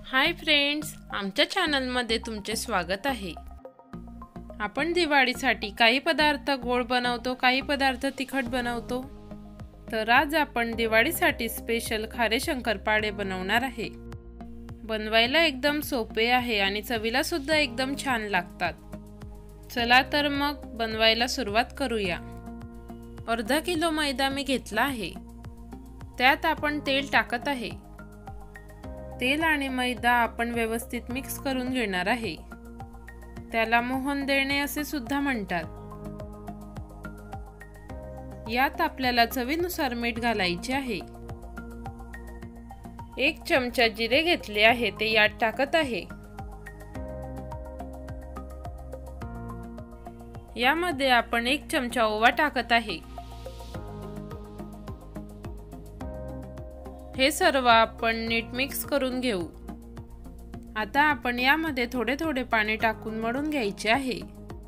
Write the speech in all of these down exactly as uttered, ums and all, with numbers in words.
Hi friends, आमच्या चॅनलमध्ये तुमचे स्वागत आहे। आपण दिवाळीसाठी काही पदार्थ गोड बनवतो, काही पदार्थ तिखट बनवतो। तर आज आपण दिवाळीसाठी स्पेशल खारे शंकरपाळे बनवणार आहे। बनवायला एकदम सोपे आहे आणि चवीला सुद्धा एकदम छान लागतात। चला तर मग बनवायला सुरुवात करूया। अर्धा किलो मैदा मी घेतला आहे। त्यात आपण तेल टाकत आहे। तेल आणि मैदा आपण व्यवस्थित मिक्स करून घेणार आहे। त्याला मोहन देणे असे सुद्धा म्हणतात। यात आपल्याला चवीनुसार मीठ घालायचे आहे। एक चमचा जिरे घेतले आहे, ते यात टाकत आहे। यामध्ये आपण एक चमचा ओवा टाकत आहे। हे सर्व आपण नीट मिक्स करून घेऊ। आता आपण यामध्ये थोडे थोडे पाणी टाकून मळून घ्यायचे आहे।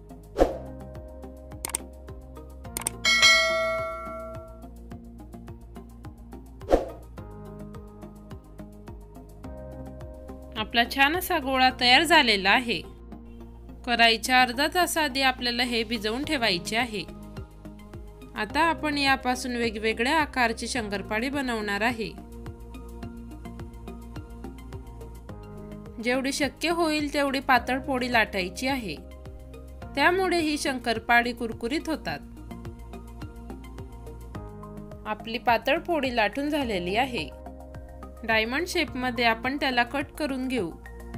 आपला छान असा गोळा तयार झालेला आहे। करायच्या अर्धा तास आधी आपल्याला हे भिजवून ठेवायचे आहे। आता आपण यापासून वेगवेगळ्या आकारची शंकरपाळी बनवणार आहे। जेवढी शक्य होईल तेवढी पातळ पोळी लाटायची आहे। त्यामुळे ही शंकरपाळी कुरकुरीत होतात। आपली पातळ पोळी लाटून झालेली आहे। डायमंड शेप मध्ये आपण त्याला कट करून घेऊ।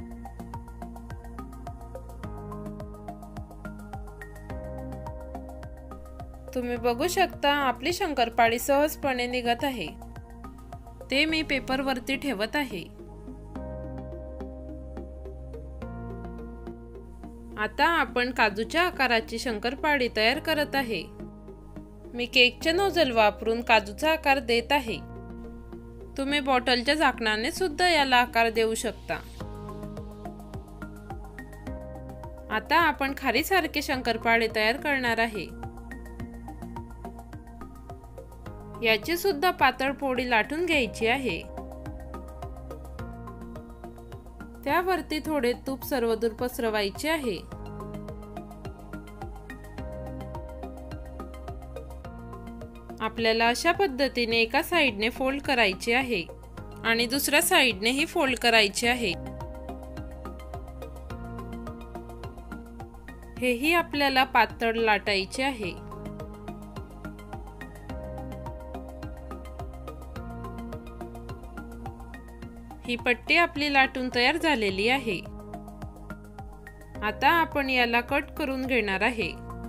तुम्ही बघू शकता आपली शंकरपाळी सहजपणे निघत आहे। ते मी पेपर वरती ठेवत आहे। आता आपण काजूच्या आकाराची शंकरपाळी तयार करत आहे। मी केकचे नोझल वापरून काजूचा आकार देत आहे। तुम्ही बॉटलच्या झाकणाने सुद्धा याला आकार देऊ शकता। आता आपण खारीसारखे शंकरपाळे तयार करणार आहे। याची सुद्धा पातळ पोळी लाटून घ्यायची आहे। त्यावरती थोडे तूप सर्वदूर पसरवायचे आहे। आपल्याला अशा पद्धतीने एका साइडने फोल्ड करायचे आहे आणि दुसऱ्या साइडने ही फोल्ड करायचे आहे। हेही आपल्याला पातळ लाटायचे आहे। ही पट्टी आपली लाटून तयार झालेली आहे। आता आपण याला कट करून घेणार आहे।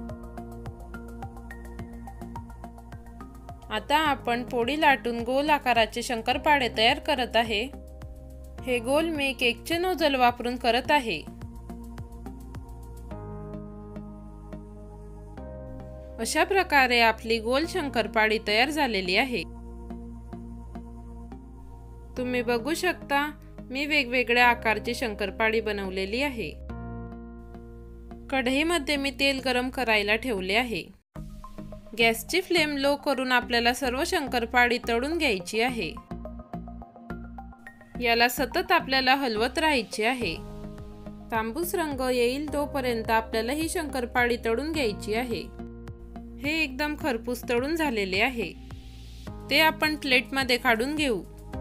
आता आपण पोळी लाटून गोल आकाराचे शंकरपाळे तयार करत आहे। हे गोल मी केकचे नोझल वापरून करत आहे। अशा प्रकारे आपली गोल शंकरपाळी तयार झालेली आहे। तुम्ही बघू शकता मी वेगवेगळ्या आकारची शंकरपाळी बनवलेली आहे। कढईमध्ये मी तेल गरम करायला ठेवले आहे। गॅसची फ्लेम लो करून आपल्याला सर्व शंकरपाळी तळून घ्यायची आहे। याला सतत आपल्याला हलवत राहायचे आहे। तांबूस रंग येईल तोपर्यंत आपल्याला ही शंकरपाळी तळून घ्यायची आहे। हे एकदम खरपूस तळून झालेले आहे। ते आपण प्लेटमध्ये काढून घेऊ।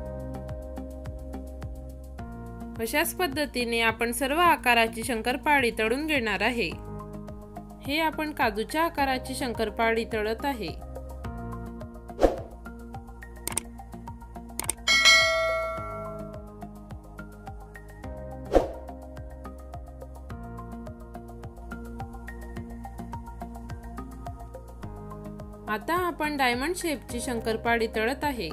अशाच पद्धतीने आपण सर्व आकाराची शंकरपाळी तळून घेणार आहे। हे आपण काजूच्या आकाराची शंकरपाळी तळत आहे। आता आपण डायमंड शेपची शंकरपाळी तळत आहे।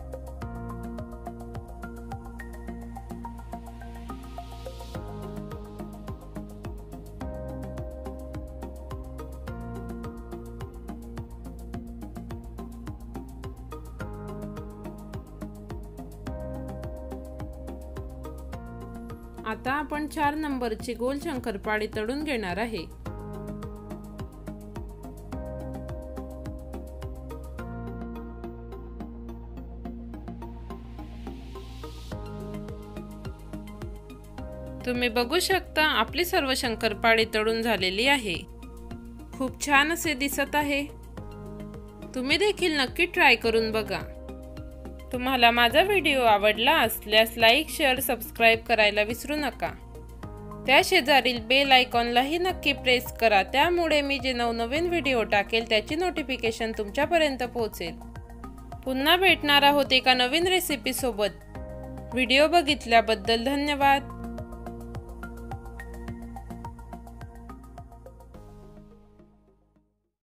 आता आपण चार नंबरची गोल शंकरपाळी तळून घेणार आहे। तुम्ही बघू शकता आपली सर्व शंकरपाळी तळून झालेली आहे। खूप छान असे दिसत आहे। तुम्ही देखील नक्की ट्राय करून बघा। तुम्हाला माझा व्हिडिओ आवडला असल्यास लाईक, शेअर, सबस्क्राइब करायला विसरू नका। त्या शेजारील बेल आयकॉनलाही नक्की प्रेस करा, त्यामुळे मी जे नवनवीन व्हिडिओ टाकेल त्याची नोटिफिकेशन तुमच्यापर्यंत पोहोचेल। पुन्हा भेटणार आहोत एका नवीन रेसिपी सोबत। व्हिडिओ बघितल्याबद्दल धन्यवाद।